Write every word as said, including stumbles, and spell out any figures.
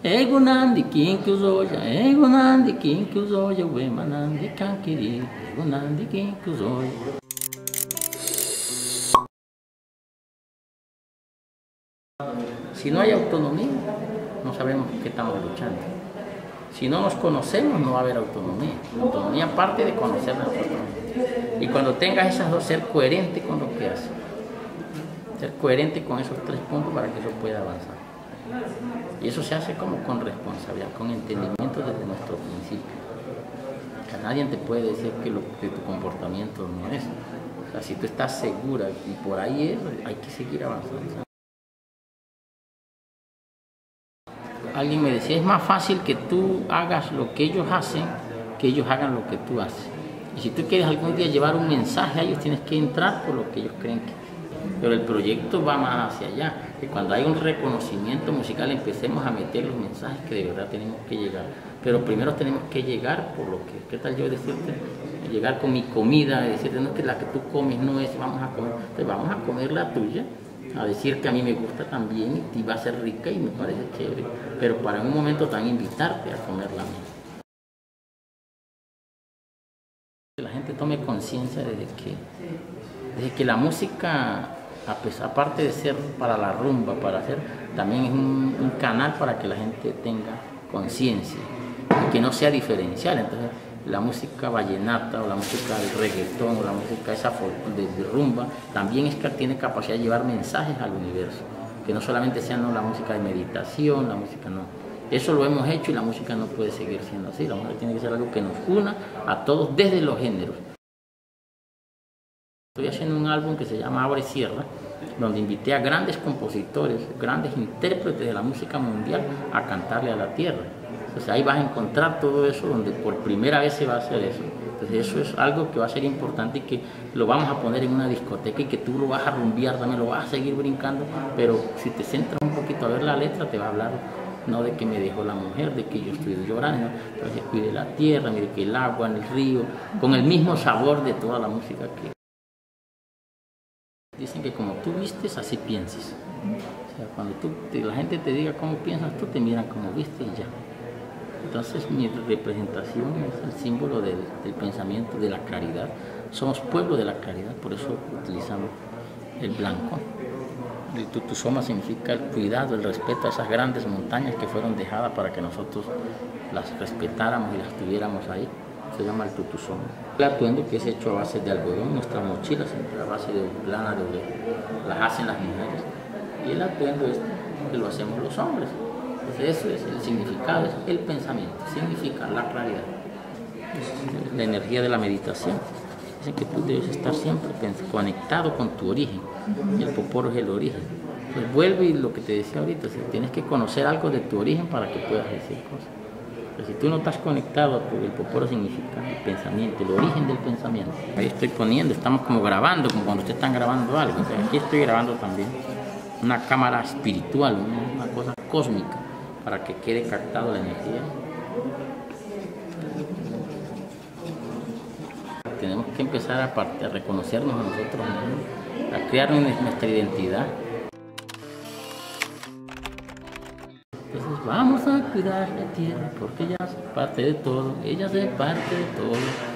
Egunandi kinki uzoja, egunandi kinki uzoja, uemanandi kankiri, egunandi kinki uzoja. Si no hay autonomía, no sabemos por qué estamos luchando. Si no nos conocemos, no va a haber autonomía. La autonomía parte de conocernos a nosotros. Y cuando tengas esas dos, ser coherente con lo que haces. Ser coherente con esos tres puntos para que eso pueda avanzar. Y eso se hace como con responsabilidad, con entendimiento desde nuestro principio. O sea, nadie te puede decir que, lo, que tu comportamiento no es. O sea, si tú estás segura y por ahí es, hay que seguir avanzando. Alguien me decía, es más fácil que tú hagas lo que ellos hacen, que ellos hagan lo que tú haces. Y si tú quieres algún día llevar un mensaje a ellos, tienes que entrar por lo que ellos creen que es. Pero el proyecto va más hacia allá, que cuando hay un reconocimiento musical empecemos a meter los mensajes que de verdad tenemos que llegar. Pero primero tenemos que llegar por lo que, ¿qué tal yo decirte? Llegar con mi comida, decirte, no es que la que tú comes no es, vamos a comer, pues vamos a comer la tuya. A decir que a mí me gusta también y va a ser rica y me parece chévere, pero para un momento también invitarte a comer la mía. Que la gente tome conciencia desde que, desde que la música, a pesar, aparte de ser para la rumba, para hacer, también es un, un canal para que la gente tenga conciencia y que no sea diferencial. Entonces, la música vallenata o la música del reggaetón o la música esa de, de rumba también es que tiene capacidad de llevar mensajes al universo, que no solamente sea no, la música de meditación, la música no. Eso lo hemos hecho y la música no puede seguir siendo así. La música tiene que ser algo que nos una a todos desde los géneros. Estoy haciendo un álbum que se llama Abre Sierra, donde invité a grandes compositores, grandes intérpretes de la música mundial a cantarle a la tierra. Entonces ahí vas a encontrar todo eso donde por primera vez se va a hacer eso. Entonces eso es algo que va a ser importante y que lo vamos a poner en una discoteca y que tú lo vas a rumbear también, lo vas a seguir brincando, pero si te centras un poquito a ver la letra te va a hablar no de que me dejó la mujer, de que yo estoy llorando, pero que cuide la tierra, mire que el agua en el río, con el mismo sabor de toda la música que... Dicen que como tú vistes, así piensas. O sea, cuando tú, la gente te diga cómo piensas, tú te miran como viste y ya. Entonces mi representación es el símbolo del, del pensamiento de la claridad. Somos pueblo de la claridad, por eso utilizamos el blanco. El tutusoma significa el cuidado, el respeto a esas grandes montañas que fueron dejadas para que nosotros las respetáramos y las tuviéramos ahí. Se llama el tutusoma. El atuendo que es hecho a base de algodón, nuestras mochilas siempre a base de lana de oveja, las hacen las mujeres. Y el atuendo este que lo hacemos los hombres. Entonces eso es el significado, es el pensamiento, significa la claridad, la energía de la meditación. Dicen que tú debes estar siempre conectado con tu origen, y el poporo es el origen. Pues vuelve y lo que te decía ahorita, o sea, tienes que conocer algo de tu origen para que puedas decir cosas. Pero si tú no estás conectado, el poporo significa el pensamiento, el origen del pensamiento. Ahí estoy poniendo, estamos como grabando, como cuando ustedes están grabando algo. O sea, aquí estoy grabando también una cámara espiritual, una cosa cósmica, para que quede captado la energía. Tenemos que empezar a, parte, a reconocernos a nosotros mismos, a crear nuestra identidad. Entonces vamos a cuidar la tierra porque ella es parte de todo, ella es parte de todo.